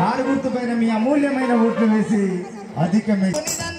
Car గుర్తుపైన మీ అమూల్యమైన ఓట్లు వేసి అధికమే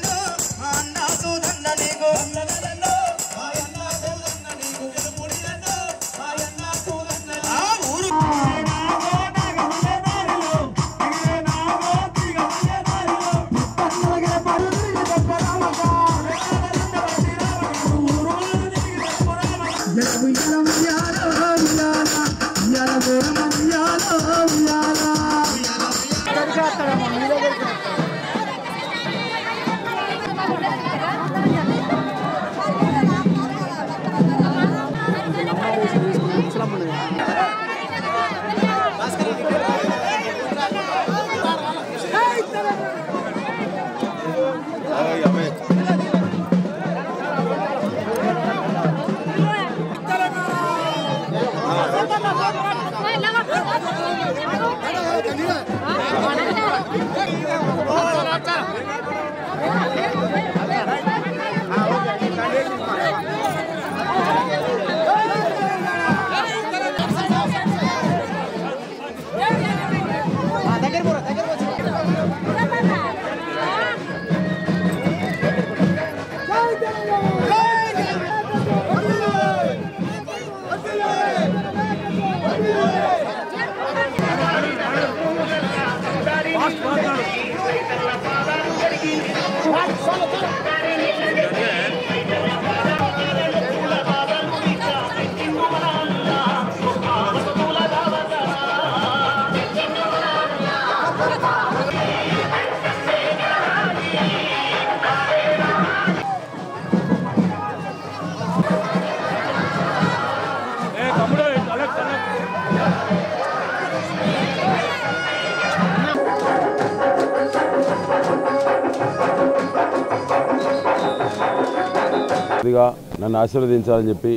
నన్ను ఆశీర్వదించాలని చెప్పి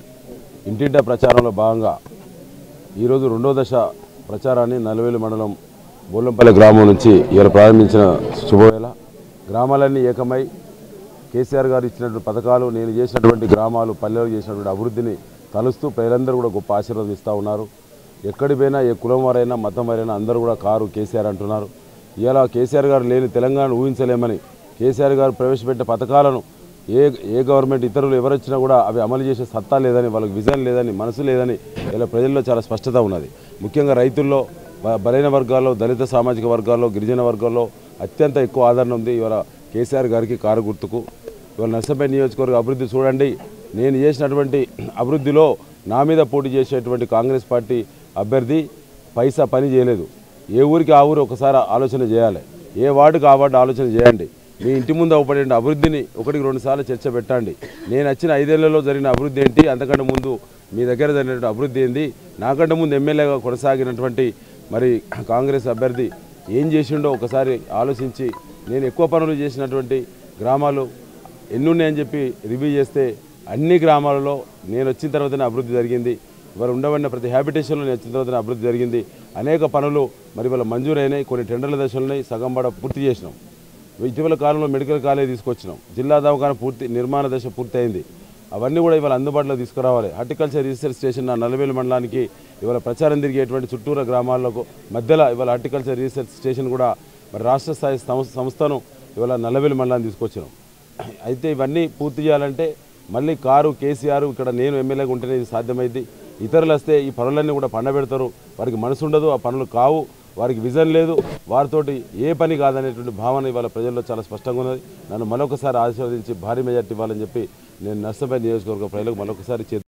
ఇంటింటా ప్రచారంలో భాగంగా ఈరోజు రెండో దశ ప్రచారాన్ని నల్లవేలు మండలం బోలంపల్లి గ్రామం నుంచి ఇవాళ ప్రారంభించిన శుభవేళ. గ్రామాలన్నీ ఏకమై కేసీఆర్ గారు ఇచ్చినటువంటి పథకాలు, నేను చేసినటువంటి గ్రామాలు, పల్లెలు చేసినటువంటి అభివృద్ధిని తలుస్తూ ప్రజలందరూ కూడా గొప్ప ఆశీర్వాదం ఇస్తూ ఉన్నారు. ఎక్కడి పోయినా ఏ కులం వారైనా మతం వారైనా అందరూ కూడా కారు కేసీఆర్ అంటున్నారు. ఇలా కేసీఆర్ గారు లేని తెలంగాణ ఊహించలేమని, కేసీఆర్ గారు ప్రవేశపెట్టే పథకాలను ఏ గవర్నమెంట్ ఇతరులు ఎవరొచ్చినా కూడా అవి అమలు చేసే సత్తా లేదని, వాళ్ళకి విజన్ లేదని, మనసు లేదని ఇలా ప్రజల్లో చాలా స్పష్టత ఉన్నది. ముఖ్యంగా రైతుల్లో, బలైన వర్గాల్లో, దళిత సామాజిక వర్గాల్లో, గిరిజన వర్గాల్లో అత్యంత ఎక్కువ ఆదరణ ఉంది ఇవాళ కేసీఆర్ గారికి, కారు గుర్తుకు. ఇవాళ నర్సంపేట నియోజకవర్గ అభివృద్ధి చూడండి. నేను చేసినటువంటి అభివృద్ధిలో నా మీద పోటీ చేసేటువంటి కాంగ్రెస్ పార్టీ అభ్యర్థి పైసా పని చేయలేదు. ఏ ఊరికి ఆ ఊరు ఒకసారి ఆలోచన చేయాలి, ఏ వార్డుకి ఆ వార్డు ఆలోచన చేయండి. మీ ఇంటి ముందు అవపడే అభివృద్ధిని 1-2 సార్లు చర్చ పెట్టండి. నేను వచ్చిన 5 ఏళ్లలో జరిగిన అభివృద్ధి ఏంటి, అంతకంటే ముందు మీ దగ్గర జరిగినటువంటి అభివృద్ధి ఏంది, నాకంటే ముందు ఎమ్మెల్యేగా కొనసాగినటువంటి మరి కాంగ్రెస్ అభ్యర్థి ఏం చేసిండో ఒకసారి ఆలోచించి, నేను ఎక్కువ పనులు చేసినటువంటి గ్రామాలు ఎన్నున్నాయని చెప్పి రివ్యూ చేస్తే అన్ని గ్రామాలలో నేను వచ్చిన తర్వాతనే అభివృద్ధి జరిగింది. ఇవాళ ఉండబడిన ప్రతి హ్యాబిటేషన్లో నేను వచ్చిన తర్వాతనే అభివృద్ధి జరిగింది. అనేక పనులు మరి ఇవాళ మంజూరైనాయి, కొన్ని టెండర్ల దశలున్నాయి, సగం బడ పూర్తి చేసినాం. ఇటీవల కాలంలో మెడికల్ కాలేజ్ తీసుకొచ్చినాం, జిల్లా దవాఖాన పూర్తి నిర్మాణ దశ పూర్తి అయింది. అవన్నీ కూడా ఇవాళ అందుబాటులో తీసుకురావాలి. హార్టికల్చర్ రీసెర్చ్ స్టేషన్ నా నల్లవేలు మండలానికి ఇవాళ ప్రచారం తిరిగేటువంటి చుట్టూరు గ్రామాలకు మధ్యలో ఇవాళ హార్టికల్చర్ రీసెర్చ్ స్టేషన్ కూడా మరి రాష్ట్ర స్థాయి సంస్థను ఇవాళ నల్లవేలు మండలాన్ని తీసుకొచ్చినాం. అయితే ఇవన్నీ పూర్తి చేయాలంటే మళ్ళీ కారు కేసీఆర్ ఇక్కడ నేను ఎమ్మెల్యేగా ఉంటేనే ఇది సాధ్యమైంది. ఇతరులు వస్తే ఈ పనులన్నీ కూడా పండబెడతారు, వారికి మనసు ఉండదు, ఆ పనులు కావు, వారికి విజన్ లేదు, వారితోటి ఏ పని కాదనేటువంటి భావన ఇవాళ ప్రజల్లో చాలా స్పష్టంగా ఉన్నది. నన్ను మరొకసారి ఆశీర్వదించి భారీ మెజార్టీ ఇవ్వాలని చెప్పి నేను నర్సంపేట నియోజకవర్గ ప్రజలకు మరొకసారి